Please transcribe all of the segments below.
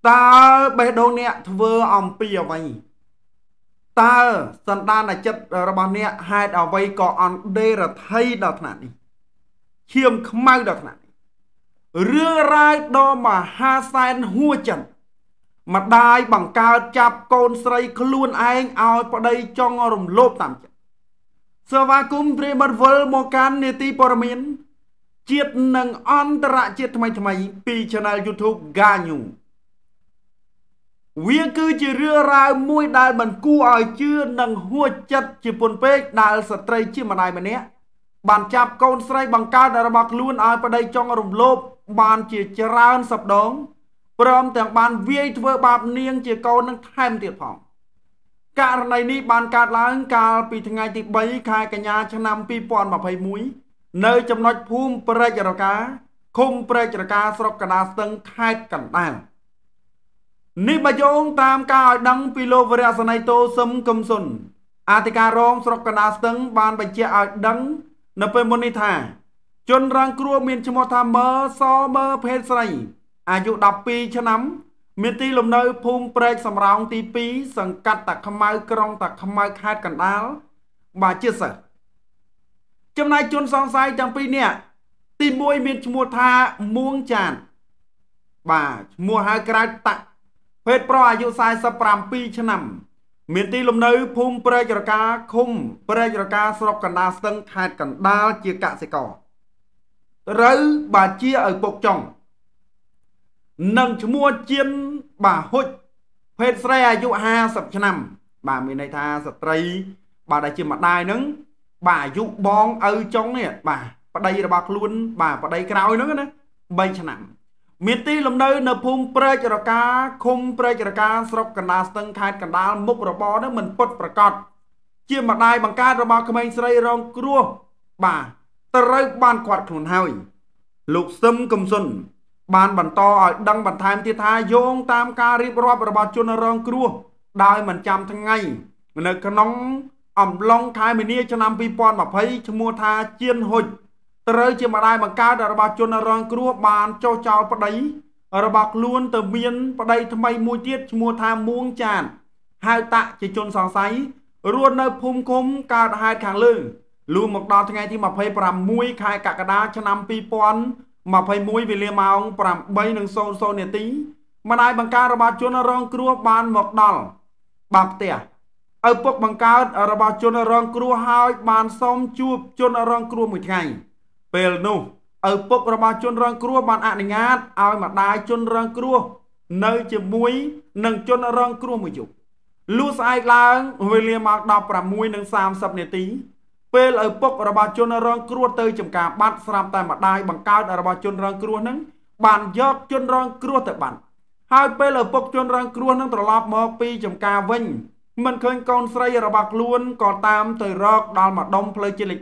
ta bê đô nẹ thưa ông bì ở vậy ta sẵn đàn là chất ra bà nẹ hai đào vây có ông đê là thay đào thả này khiêm không mau đào thả này rưa rai đo mà ha sen hua chân mà đai bằng cao chạp con srei luôn anh ao vào đây cho ngò rùm lốp tạm chân sơ va cung tri mật vơ mô can nê ti bò miến chiết nâng on tả chiết thầm pi channel YouTube ga nhủ Viên cứ chỉ rưa ra mùi đài bằng cu ở chưa nâng hua chất chỉ buồn bế đài sạch trây chứ mà đài mà nế bạn chạp con srei bằng cao đài bạc luôn ai vào đây cho ngò rùm lốp bạn chỉ tràn sập đống Promទាំងបានវាយធ្វើបាបនាងជាកូននឹងថែមទៀតផងករណីនេះបានកើតឡើងកាលពីថ្ងៃទី3ខែកញ្ញាឆ្នាំ2021នៅចំណុចភូមិព្រែករកាឃុំព្រែករកាស្រុកកណ្ដាលស្ទឹងខេត្តកណ្ដាលនេះបើយោងតាមការឲ្យដឹងពីលោកវរៈសនីតូសឹមកឹមសុនអធិការរងស្រុកកណ្ដាលស្ទឹងបានបញ្ជាក់ឲ្យដឹងនៅពេលមុននេះថាជនរងគ្រោះមានឈ្មោះថាមើសមើភេទស្រីអាយុ12ឆ្នាំមានទីលំនៅភូមិព្រែកសំរោងទី2សង្កាត់តាខ្មៅក្រុងតាខ្មៅខេត្តកណ្ដាលបាទជាសិស្សចំណែកជនសង្ស័យទាំងពីរនាក់ទី1មានឈ្មោះថាមួងចានបាទឈ្មោះហៅក្រៅតាក់ភេទប្រុសអាយុ47ឆ្នាំមានទីលំនៅភូមិព្រែករកាឃុំព្រែករកាស្រុកកណ្ដាលស្ទឹងខេត្តកណ្ដាលជាកសិករត្រូវបាទជាឪពុកចុងនឹងឈ្មោះជៀនបាទហុចភេទស្រីអាយុ50ឆ្នាំបាទមានន័យថាស្ត្រីបាទដែលជាម្ដាយហ្នឹងបាទអាយុបងឪចុងនេះបាទប្តីរបស់ខ្លួនបាទប្តីក្រោយហ្នឹងណា3ឆ្នាំមានទីលំនៅនៅភូមិព្រែករកាឃុំព្រែករកាស្រុកកណ្ដាលស្ទឹងខេត្តកណ្ដាលមុខរបរហ្នឹងមិនពិតប្រាកដជាម្ដាយបង្កើតរបស់ក្មេងស្រីរងគ្រោះបាទត្រូវបានគាត់ខ្លួនហើយលោកសឹមកឹមសុនបានបន្តឲ្យដឹងបន្ថែមទៀតថាយោងតាមការរៀបរាប់របស់ជនរងគ្រោះដោយមិនចាំថ្ងៃនៅក្នុងអំឡុងខែមីនាឆ្នាំ2020ឈ្មោះថាជៀនហុចត្រូវជាម្ដាយបង្កើតរបស់ជនរងគ្រោះបានចុះចោលប្តីរបស់ខ្លួនទៅមានប្តីថ្មីមួយទៀតឈ្មោះថាមួងចានហៅតាក់ជាជនសង្ស័យរស់នៅភូមិឃុំកើតហេតុខាងលើលុះមកដល់ថ្ងៃទី26ខែកក្កដាឆ្នាំ2021វេលាម៉ោង8:00នាទីម្ដាយបង្កើតរបស់ជនរងគ្រោះបានមកដល់បាផ្ទះឪពុកបង្កើតរបស់ជនរងគ្រោះហើយបានសុំជួបជនរងគ្រោះមួយថ្ងៃពេលនោះឪពុករបស់ជនរងគ្រោះបានអនុញ្ញាតឲ្យម្ដាយជនរងគ្រោះនៅជាមួយនឹងជនរងគ្រោះមួយយប់លុះស្អែកឡើងវេលាម៉ោង16:30នាទីពេលឪពុករបស់ជនរងគ្រោះទៅចំការបាត់ស្រាប់តែម្ដាយបង្កើតរបស់ជនរងគ្រោះនឹងបានយកជនរងគ្រោះទៅបាត់ហើយពេលឪពុកជនរងគ្រោះនឹងត្រឡប់មកពីចំការវិញមិនឃើញកូនស្រីរបស់ខ្លួនក៏តាមទៅរកដល់ម្ដុំផ្លូវជាតិលេខ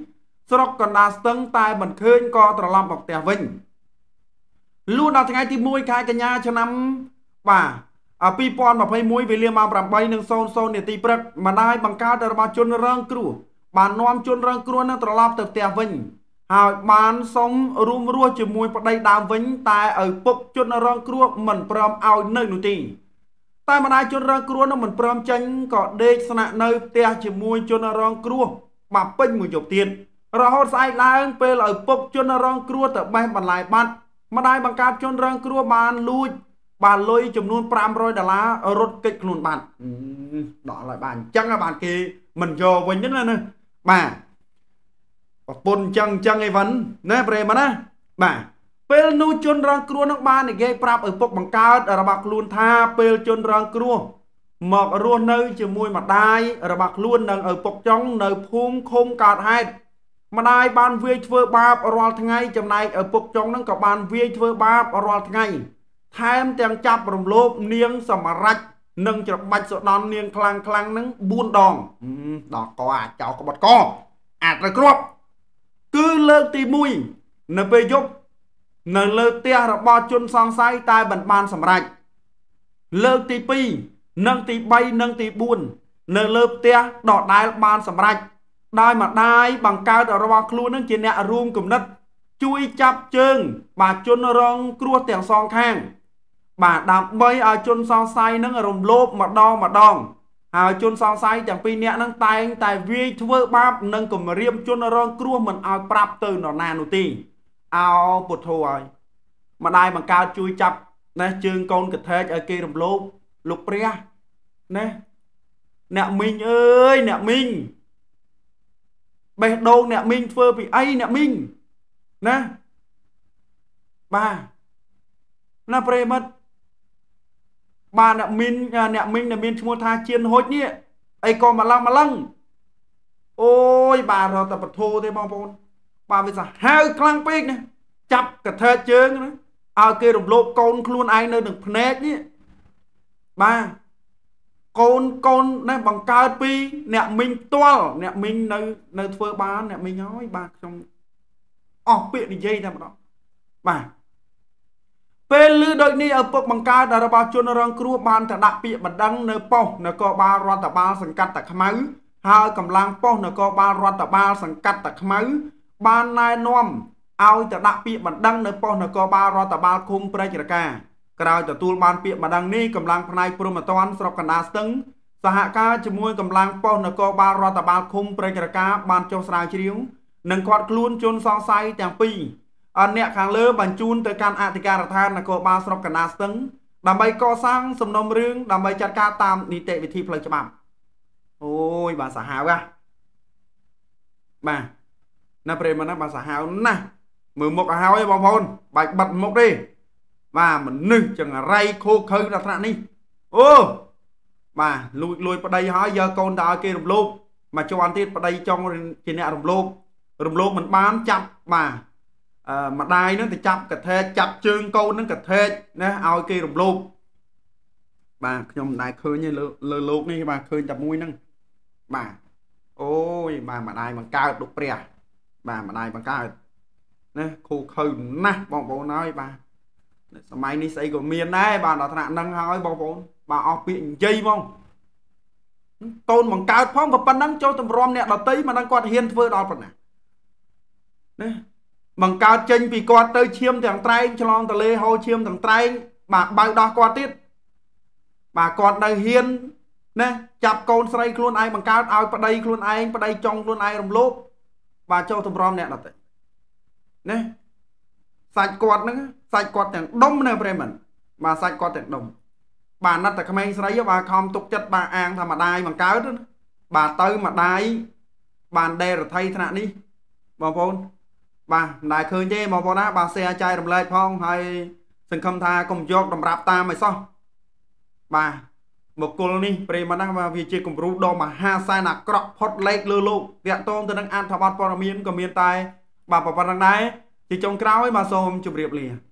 3ស្រុកកណ្ដាលស្ទឹងតែមិនឃើញក៏ត្រឡប់មកផ្ទះវិញលុះដល់ថ្ងៃទី1ខែកញ្ញាឆ្នាំ2021វេលាម៉ោង8:00នាទីព្រឹកម្ដាយបង្កើតរបស់ជនរងគ្រោះបាននាំជនរងគ្រោះនឹងត្រឡប់ទៅផ្ទះវិញហើយបានសុំរួមរស់ជាមួយប្តីដើមវិញតែឪពុកជនរងគ្រោះមិនព្រមឲ្យនៅនោះទេតែម្ដាយជនរងគ្រោះនឹងមិនព្រមចេញក៏ដេកស្នាក់នៅផ្ទះជាមួយជនរងគ្រោះបាពេញមួយយប់ទៀតរហូតស្អែកឡើងពេលឪពុកជនរងគ្រោះទៅបេះបន្លែបាត់ម្ដាយបង្កើតជនរងគ្រោះបានលួចបានលុយចំនួន$500រត់គេចខ្លួនបាត់ដល់ហើយបានអញ្ចឹងបានគេមិនយកវិញហ្នឹងណាបាទប្រពន្ធចឹងអីវិញណាប្រេមណាបាទពេលនោះជនរងគ្រោះនឹងបាននិយាយប្រាប់ឪពុកបង្កើតរបស់ខ្លួនថាពេលជនរងគ្រោះមករស់នៅជាមួយម្ដាយរបស់ខ្លួននិងឪពុកចុងនៅភូមិឃុំកើតហេតុម្ដាយបានវាយធ្វើបាបរាល់ថ្ងៃចំណែកឪពុកចុងនឹងក៏បានវាយធ្វើបាបរាល់ថ្ងៃថែមទាំងចាប់រំលោភនាងសម្រេចនិងច្របាច់សដន់នាងខ្លាំងនឹង4ដងដល់កអាចោក្បត់កអាចត្រូវគ្រាប់គឺលើកទី1នៅពេលយប់នៅលើផ្ទះរបស់ជនសង្ស័យតែមិនបានសម្រេចលើកទី2និងទី3និងទី4នៅលើផ្ទះដដែលបានសម្រេចដោយម្ដាយបង្កើតរបស់ខ្លួននឹងជាអ្នករួមគំនិតជួយចាប់ជើងបាទជនរងគ្រោះទាំងសងខាង bà đạp bay ở chôn sao say nâng rồng lốp mà đong à chôn sao say chẳng pi nẹ nâng tay tại vi thưa bắp nâng cùng riêng chôn rong cua mình ao prap từ nó nà nụ ti ao bột thôi mà đây bằng cao chui chập nè chương con kịch thế ở kia rồng lốp lục ria nè nè mình ơi nè mình bè đâu nè mình phơ bị ai nè mình nè bà nè pre mất bà nè mình mua tha chiên hốt nhỉ ai còn mà lăng ôi bà rồi tập thô thế bong bồn bà bây giờ hai clang pin nè chập cả thơ chướng nữa ao kia đồng lộp con luôn ai nơi được phết nhỉ bà con nè bằng cao pi nè mình toal nè mình nơi phơ bán nè mình nói bà trong biện đi dây ra đó bàពេលលឺដូចនេះឪពុកបង្កើតរបស់ជនរងគ្រោះបានតែដាក់ពាក្យបណ្ដឹងនៅប៉ុស្តិ៍នគរបាលរដ្ឋបាលសង្កាត់តាខ្មៅហើយកម្លាំងប៉ុស្តិ៍នគរបាលរដ្ឋបាលសង្កាត់តាខ្មៅបានណែនាំឲ្យទៅដាក់ពាក្យបណ្ដឹងនៅប៉ុស្តិ៍នគរបាលរដ្ឋបាលឃុំព្រែករកាក្រោយទទួលបានពាក្យបណ្ដឹងនេះកម្លាំងផ្នែកព្រហ្មទណ្ឌស្រុកកណ្ដាលស្ទឹងសហការជាមួយកម្លាំងប៉ុស្តិ៍នគរបាលរដ្ឋបាលឃុំព្រែករកាបានចុះស្រាវជ្រាវនិងឃាត់ខ្លួនជនសង្ស័យទាំងពីរអ្នកខាងលើបញ្ជូនទៅកាន់អធិការដ្ឋាននគរបាលស្រុកកណ្ដាលស្ទឹងដើម្បីកសាងសំណុំរឿងដើម្បីចាត់ការតាមនីតិវិធីផ្លូវច្បាប់អូយបាទសាហាវបាទណាប្រិមណាបាទសាហាវណាស់មើលមុខឲ្យហើយបងប្អូនបាច់បិទមុខទេបាទមនុស្សចង្រៃខូខើដល់ថ្នាក់នេះអូបាទលួចប្តីហើយយកកូនទៅឲ្យគេរំលោភមកជាន់ទៀតប្តីចង់ជាអ្នករំលោភមិនបានចាប់បាទម្ដាយនឹងទៅចាប់កថេចាប់ជើងកូននឹងកថេណាឲ្យគេរំលោភបាទខ្ញុំមិនដែលឃើញទេលើលោកនេះបាទឃើញតែមួយហ្នឹងបាទអូយបាទម្ដាយបង្កើតលោកព្រះបាទម្ដាយបង្កើតណាខូខើណាស់បងប្អូនហើយបាទសម័យនេះស្អីក៏មានដែរបាទដល់ថ្នាក់ហ្នឹងហើយបងប្អូនបាទអស់ពាក្យនិយាយបងតូនបង្កើតផងប៉ុណ្ណឹងចូលតម្រាំអ្នកដតីមិនដឹងគាត់ហ៊ានធ្វើដល់ប៉ុណ្ណាណាបង្កើតចេញពីគាត់ទៅឈាមទាំងត្រែងឆ្លងទលេហូរឈាមទាំងត្រែងបាទបៅដោះគាត់ទៀតបាទគាត់នៅហ៊ានណាចាប់កូនស្រីខ្លួនឯងបង្កើតឲ្យប្តីខ្លួនឯងប្តីចង់ខ្លួនឯងរំលោភបាទចូលតម្រាំអ្នកដទៃណាសាច់គាត់ហ្នឹងសាច់គាត់ទាំងដុំណាប្រិមត្តបាទសាច់គាត់ទាំងដុំបាទណាត់តែក្មេងស្រីបាទខំទុកចិត្តបាទអាងថាម្ដាយបង្កើតបាទទៅម្ដាយបានដេរដ្ឋីថ្នាក់នេះបងប្អូនបាទមិនដែលឃើញទេបងប្អូនណាបាទแชร์ចែករំលែកផងហើយសង្ឃឹមថាកុំយកតម្រាប់តាមឲ្យសោះបាទបុគ្គលនេះប្រិមត្តណាបាទវាជាគំរូដ៏មហាសាលអាក្រក់ផុតលេខលើលោកតាក់ទងទៅនឹងអត្ថបទព័ត៌មានក៏មានតែបាទប៉ុណ្្នឹងដែរជាចុងក្រោយបាទសូមជម្រាបលា